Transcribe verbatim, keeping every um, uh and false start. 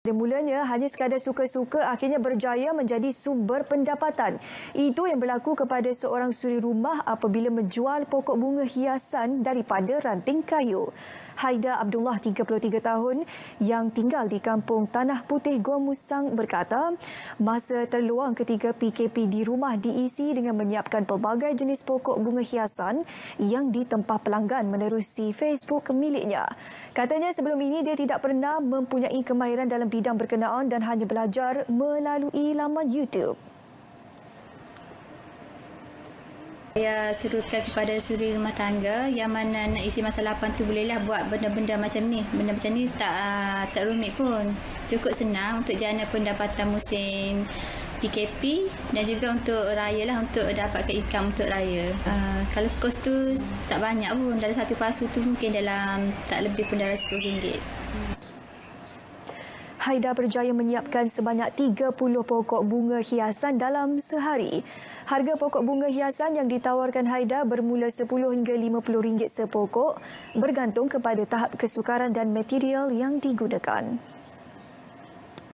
Mulanya hanya sekadar suka-suka akhirnya berjaya menjadi sumber pendapatan. Itu yang berlaku kepada seorang suri rumah apabila menjual pokok bunga hiasan daripada ranting kayu. Haida Abdullah, tiga puluh tiga tahun, yang tinggal di kampung Tanah Putih Gua Musang berkata, masa terluang ketika P K P di rumah diisi dengan menyiapkan pelbagai jenis pokok bunga hiasan yang ditempah pelanggan menerusi Facebook miliknya. Katanya sebelum ini dia tidak pernah mempunyai kemahiran dalam bidang berkenaan dan hanya belajar melalui laman YouTube. Saya serukan kepada suri rumah tangga yang mana nak isi masa lapan tu bolehlah buat benda-benda macam ni. Benda macam ni tak tak rumit pun. Cukup senang untuk jana pendapatan musim P K P dan juga untuk raya lah, untuk dapatkan income untuk raya. Uh, kalau kos tu tak banyak pun. Dalam satu pasu tu mungkin dalam tak lebih pun dalam sepuluh ringgit. Haida berjaya menyiapkan sebanyak tiga puluh pokok bunga hiasan dalam sehari. Harga pokok bunga hiasan yang ditawarkan Haida bermula sepuluh hingga lima puluh ringgit sepokok bergantung kepada tahap kesukaran dan material yang digunakan.